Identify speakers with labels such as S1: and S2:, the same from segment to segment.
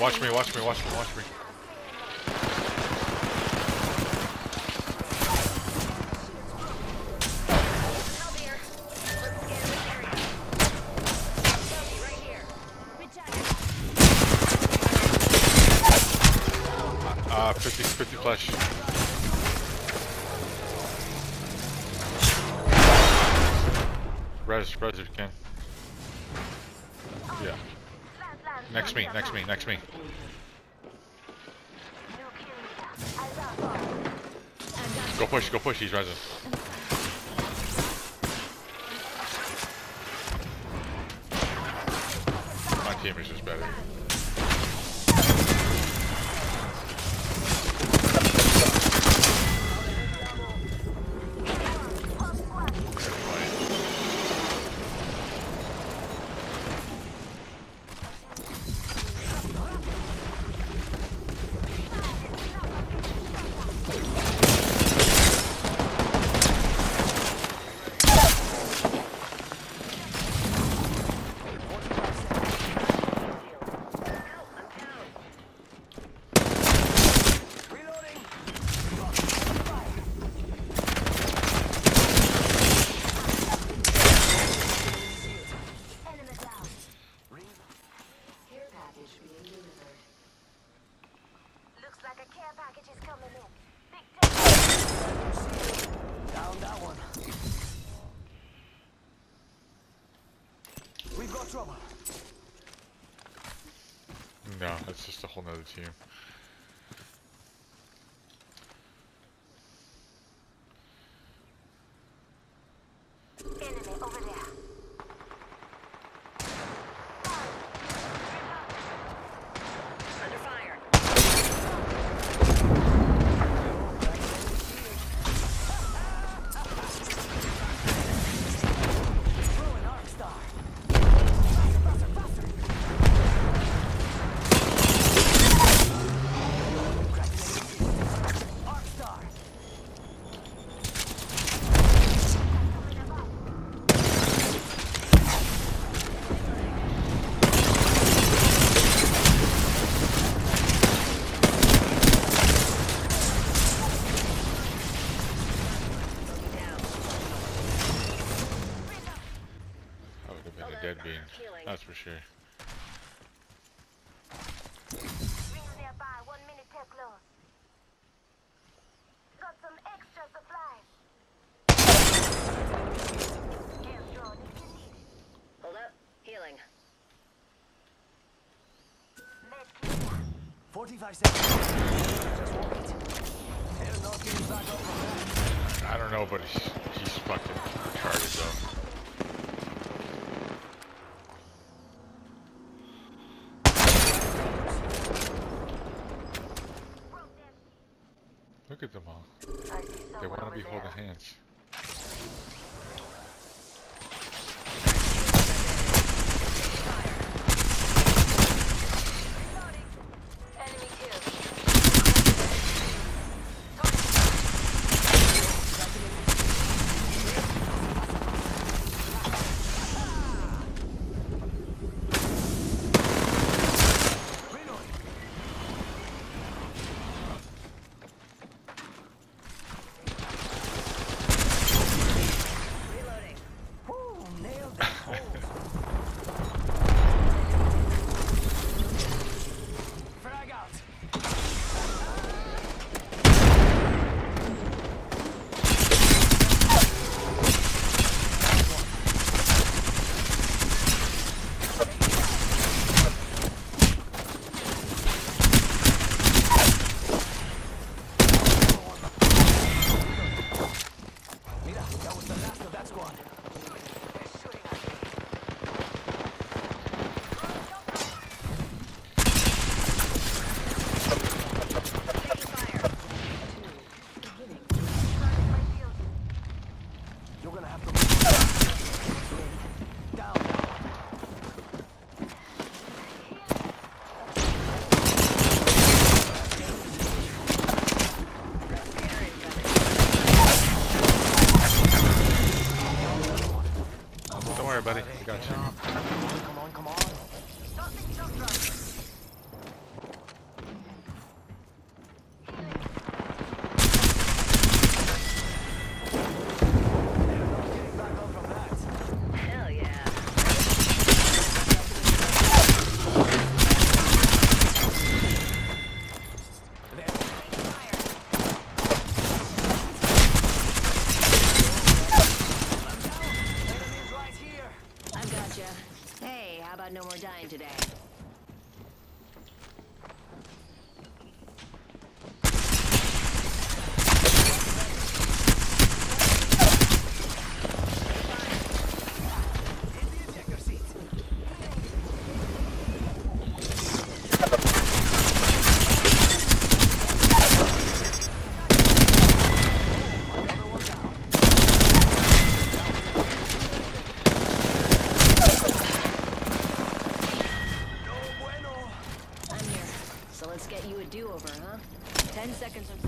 S1: Watch me, watch me, watch me, watch me. Ah, 50 flash. Res if you can. Yeah. Next me. Go push, he's resin. My team is just better.
S2: Trouble.
S1: No, that's just a whole nother team.
S3: Enemy over there. Under fire. Throwing arc star.
S1: Dead being, that's for sure.
S3: Rings nearby, 1 minute till close. Got some extra supplies. Air drone if you need it. Hold up, healing. Med kit.
S2: 45 seconds. Just walk it. They're not getting back up from that.
S1: I don't know, but he's fucking retarded though. Look at them all. They want to be holding hands.
S3: Enemy killed. So let's get you a do-over, huh? 10 seconds or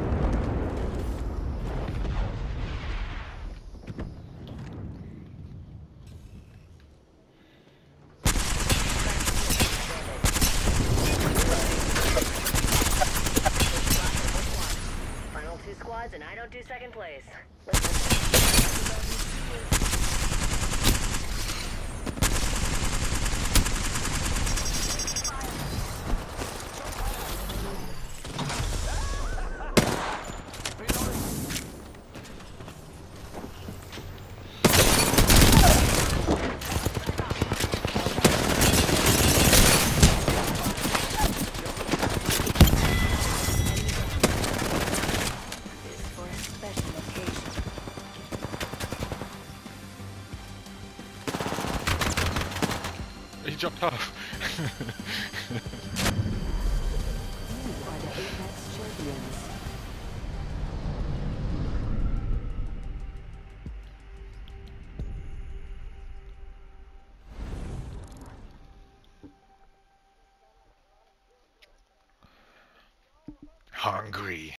S3: Final 2 squads and I don't do second place.
S1: He jumped off.
S3: You are the Apex champions.
S1: Hungry.